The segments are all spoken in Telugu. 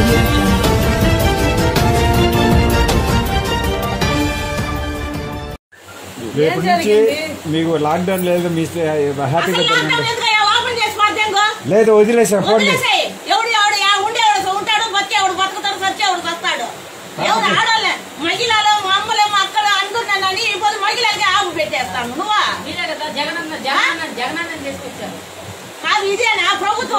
రేపు నుంచి మీకు లాక్డౌన్ లేదు, మీ హ్యాపీగా లేదు, వదిలేసాం. ఫోన్ మహిళలు అమ్మలు అక్కలు అనుకున్నానని ఇప్పుడు మహిళలకి ఆపు పెట్టేస్తాను. నువ్వా కాదు, ఇదేనా ప్రభుత్వం?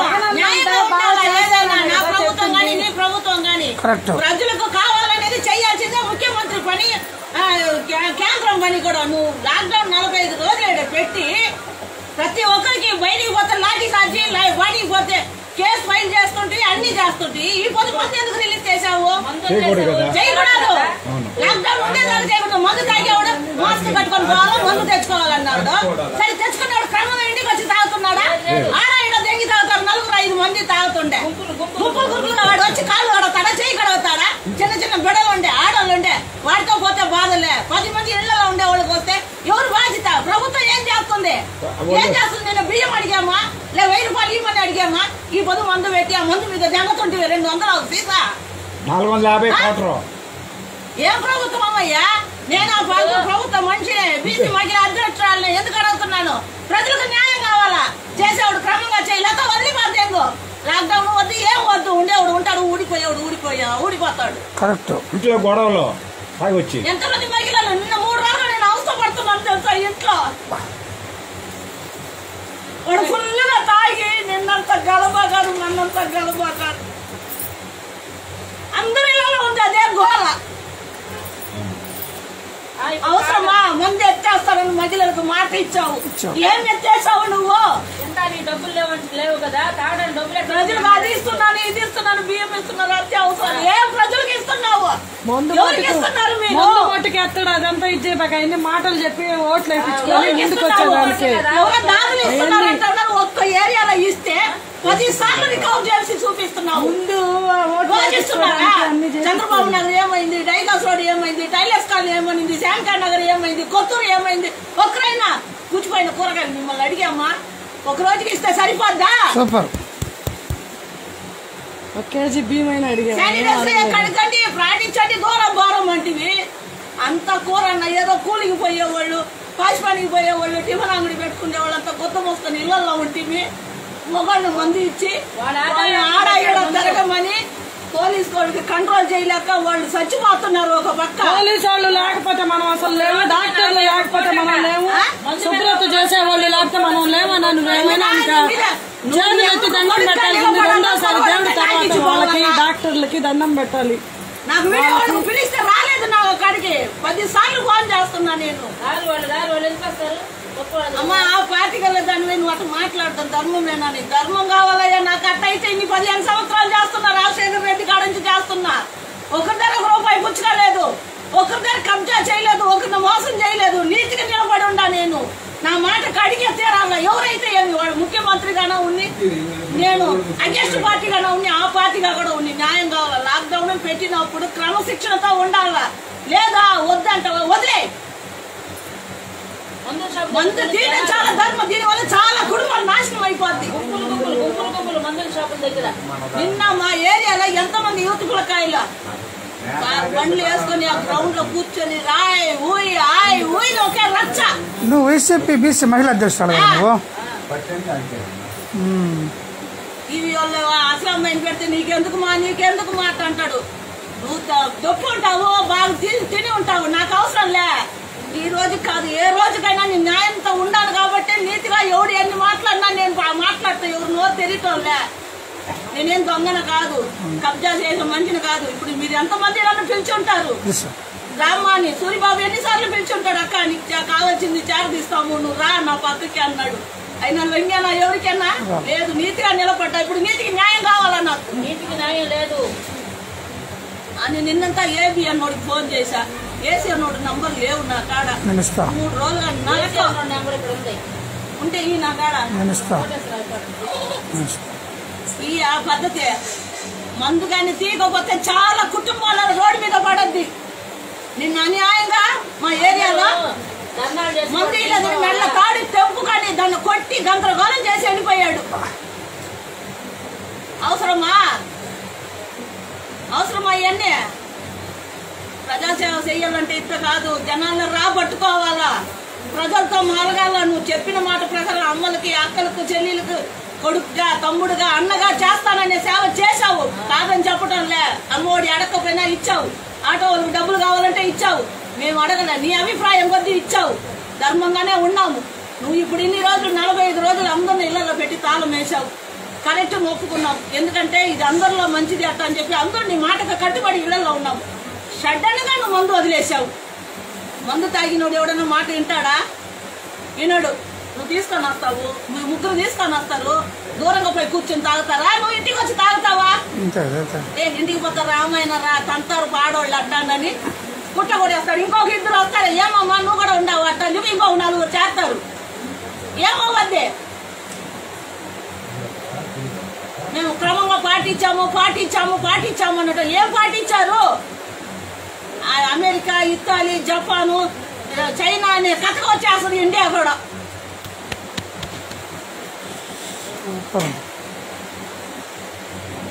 నా ప్రభుత్వం కానీ నీ ప్రభుత్వం కానీ ప్రజలకు కావాలనేది చేయాల్సిందే ముఖ్యమంత్రి పని, కేంద్రం పని కూడా. నువ్వు లాక్డౌన్ 45 రోజులు పెట్టి ప్రతి ఒక్కరికి బయటికి పోతే లాఠీ సార్జీ, బయటికి పోతే కేసు ఫైల్ చేస్తుంటే అన్ని చేస్తుంటే ఈ పొద్దు మంది ఎందుకు రిలీజ్ చేసావు? చేయకూడదు. లాక్డౌన్ ఉండేదాన్ని చేయకూడదు. మందు తాగేవాడు మాస్క్ కట్టుకొని పోవాలా, మందు తెచ్చుకోవాలన్నాడు. సరే తెచ్చుకున్నాడు, క్రమంగా ఇంటికి వచ్చి తాగుతున్నాడా? ఆడ ఇక్కడ దెంగి తాగుతారు, 4-5 మంది తాగుతుండే గుంపులుగా వాడు వచ్చి కాళ్ళు కడతాడా, చేయి కడవుతాడా? చిన్న చిన్న బిడలు ఉండే, ఆడవాళ్ళు ఉండే, వాడితో పోతే బాధలే. 10 మంది ఇళ్లలో ఉండే వాళ్ళకి వస్తే ఎవరు బాధ్యత? ప్రభుత్వం ఏం చేస్తుంది? ఏం చేస్తుంది? నేను బియ్యం అడిగామా, లే 1000 రూపాయలు ఇవ్వమని అడిగామా? ఈ పొద్దు మందు పెట్టి ఆ మందు మీద జంగతుంటే 200 సీసా 450 ఏం ప్రభుత్వం అమ్మయ్యా? నేను ఆ ప్రభుత్వం మనిషినే, బీసీ మహిళా అధ్యక్షురాలని ఎందుకు అడుగుతున్నాను? ప్రజలకు న్యాయం కావాలా? చేసేవాడు క్రమంగా చేయలేక వదిలిపోతేంగో. లాక్డౌన్ వద్దు, ఏం వద్దు, ఉండేవాడు ఉంటాడు, ఊడిపోతాడు. కరెక్ట్. ఇంట్లో గొడవలు వచ్చి ఎంతమంది మహిళలు నిన్న 3 రోజులు నేను అవసరపడుతున్నాను తెలుసా? ఇంట్లో వాడు ఫుల్గా తాగి నిన్నంత గలబాగాడు, నన్నంత గలబాగాడు, అందరి ఇళ్ళలో ఉంది అదే గోల. అవసరమా? ముందు ఎత్తేస్తారని మహిళలకు మాట ఇచ్చావు, ఏం ఎత్తేసావు నువ్వు? డబ్బులు లేవు కదా, ప్రజలకు అది ఇస్తున్నాను, ఇది ఇస్తున్నాను, బియ్యం ఇస్తున్నారు, అత్యవసరం. ఏం ప్రజలకు ఇస్తున్నావు? ఎవరికి ఇస్తున్నారు మీరు? ఎత్తడు అదంతా ఇచ్చేపాక అన్ని మాటలు చెప్పి ఓట్లు వేయించుకొని ముందుకు వచ్చేదానికి ఎవరో దాదులు ఇస్తున్నారు అంటున్నారు. ఒక్క ఏరియాలో ఇస్తే 10 సార్లు రికవర్ చేసి చూపిస్తున్నావు. చంద్రబాబు నగర్ ఏమైంది, డైగాస్ రోడ్ ఏమైంది, టైలర్స్ కాలనీ ఏమైంది, శాంకార్ నగర్ ఏమైంది, కొత్తూరు ఏమైంది? ఒక్కరైనా కూర్చుపోయిన కూరగాయలు మిమ్మల్ని అడిగామా? ఒక రోజుకి ఇస్తే సరిపోద్దా? సూపర్. 1 కేజీ బియ్యం అయినా కడకండి, ప్రాణించండి, దూరం అంటివి. అంత కూర అన్న ఏదో కూలికి పోయేవాళ్ళు, పాసిపానికి పోయేవాళ్ళు, టిఫిన్ అంగడి పెట్టుకునే వాళ్ళు అంతా కొత్త మోసుకొని ఇళ్లలో ఉంటుంది. మొగాళ్ళు మంది ఇచ్చి ఆడ ఈడ తిరగమని పోలీసు వాళ్ళకి కంట్రోల్ చేయలేక వాళ్ళు చచ్చిపోతున్నారు. ఒక పక్క పోలీసు వాళ్ళు లేకపోతే మనం అసలు లేవు, డాక్టర్లు లేకపోతే మనం లేవు, శుభ్రత చేసే వాళ్ళు లేకపోతే మనం లేవన్నా. నువ్వేమైనా చేతులు ఎత్తి దండం పెట్టాలి. రెండోసారి దేవుడి తర్వాత వాళ్ళకి డాక్టర్లకి దండం పెట్టాలి. నాకు వీడియో పిలిస్తే రాలేదు, నాకు అక్కడికి 10 సార్లు ఫోన్ చేస్తున్నా నేను. అమ్మా ఆ పార్టీ కల్లా దాని నువ్వు అటు మాట్లాడతాను, ధర్మం లేనని. ధర్మం కావాలయ్యా నాకు. అట్టయితే ఇన్ని 15 సంవత్సరాలు చేస్తున్నా, రాజశేఖర రెడ్డి కాడ నుంచి చేస్తున్నా. ఒకరి దగ్గర ₹1 పుచ్చుకోలేదు, ఒకరి దగ్గర కబ్జా చేయలేదు, ఒకరిని మోసం చేయలేదు. నీతిగా నిలబడి ఉండా నేను. నా మాట కడిగే తీరాల. ఎవరైతే ఏమి, వాడు ముఖ్యమంత్రిగానే ఉంది, నేను అగెస్ట్ పార్టీగానే ఉంది, ఆ పార్టీగా కూడా ఉంది. న్యాయం కావాలా? లాక్డౌన్ పెట్టినప్పుడు క్రమశిక్షణతో ఉండాలా, లేదా వద్దంట వదిలే. మందు దీని చాలా ధర్మం, దీనివల్ల చాలా కుటుంబాలు నాశనం అయిపోద్ది. మందుల షాపుల దగ్గర నిన్న మా ఏరియాలో ఎంతమంది యూత్ పిల్లకాయలు బండ్లు వేసుకొని ఆ గ్రౌండ్ లో కూర్చొని రాయ్ ఊయి ఆయ్ ఊయి ఒకే రచ్చ. నువ్వు వైసీపీ బీసీ మహిళా అధ్యక్షురాలు నువ్వు. ఇవి వాళ్ళు అసలు అమ్మాయిని పెడితే నీకెందుకు మాట అంటాడు. నువ్వు దొప్పి ఉంటావు, బాగా తిని ఉంటావు, నాకు అవసరం లే. ఈ రోజు కాదు, ఏ రోజుకైనా నేను న్యాయంతో ఉండాలి కాబట్టి నీతిగా ఎవడు ఎన్ని మాట్లాడినా నేను మాట్లాడతా. ఎవరు నోరు తెరియటంలే. నేనేం దొంగన కాదు, కబ్జా చేసిన మంచిని కాదు. ఇప్పుడు మీరు ఎంతమంది నన్ను పిలిచుంటారు. రామ్మాని సూరిబాబు ఎన్నిసార్లు పిలిచుంటాడు, అక్క నీకు కావాల్సింది చేరదీస్తాము, నువ్వు రా నా పక్కకి అన్నాడు. అయినా లొంగేనా ఎవరికైనా లేదు. నీతిగా నిలబడ్డా. ఇప్పుడు నీతికి న్యాయం కావాలా? నాకు నీతికి న్యాయం లేదు అని నిన్నంతా ఏబి అన్నోడికి ఫోన్ చేశా. ఏసీ అన్నోడు నంబర్ లేవు నా కాడ. 3 రోజులు ఉంటే ఈ నా కాడ ఈ ఆ పద్ధతి. మందు కానీ తీయకపోతే చాలా కుటుంబాల రోడ్డు మీద పడద్ది. నిన్న అన్యాయంగా మా ఏరియాలో మంది మెళ్ళ తాడి తెంపు కానీ దాన్ని కొట్టి గందరగోళం చేసి వెళ్ళిపోయాడు. అవసరమా? అవసరం అయ్యన్నీ ప్రజాసేవ చెయ్యాలంటే ఇంత కాదు, జనాలను రాబట్టుకోవాలా, ప్రజలతో మారగాల. నువ్వు చెప్పిన మాట ప్రకారం అమ్మలకి, అక్కలకు, చెల్లెలకు, కొడుకుగా, తమ్ముడుగా, అన్నగా చేస్తాననే సేవ చేశావు. కాదని చెప్పడం లే. అమ్మఒడి అడగకపోయినా ఇచ్చావు, ఆటో వాళ్ళకి డబ్బులు కావాలంటే ఇచ్చావు, మేము అడగలే. నీ అభిప్రాయం కొద్దీ ఇచ్చావు, ధర్మంగానే ఉన్నాము. నువ్వు ఇప్పుడు ఇన్ని రోజులు 45 రోజులు అందరిని ఇళ్లలో పెట్టి తాళం వేశావు. కరెక్ట్ ఒప్పుకున్నాం, ఎందుకంటే ఇది అందరిలో మంచిది అట్ట అని చెప్పి అందరూ నీ మాటకు కట్టుబడి ఇళ్లలో ఉన్నాం. సడన్గా నువ్వు మందు వదిలేశావు. మందు తాగినోడు ఎవడన్నా మాట వింటాడా? వినడు. నువ్వు తీసుకొని వస్తావు, మీ ముగ్గురు తీసుకొని వస్తారు, దూరంగా పోయి కూర్చొని తాగుతారా? నువ్వు ఇంటికి వచ్చి తాగుతావా? ఇంటికి పోతారు, రామాయణ రా తంతారు పాడోళ్ళు అట్టానని పుట్ట కొడేస్తాడు. ఇంకొక ఇద్దరు వస్తాడు, ఏమమ్మా నువ్వు కూడా ఉండవు అట్ట అని చెప్పి ఇంకొక 4 చేస్తారు. ఏమవ్వద్దే? మేము క్రమంగా పాటించాము అన్నట్టు. ఏం పాటించారు? అమెరికా, ఇటలీ, జపాను, చైనా అనే కథకు వచ్చేస్తుంది ఇండియా కూడా.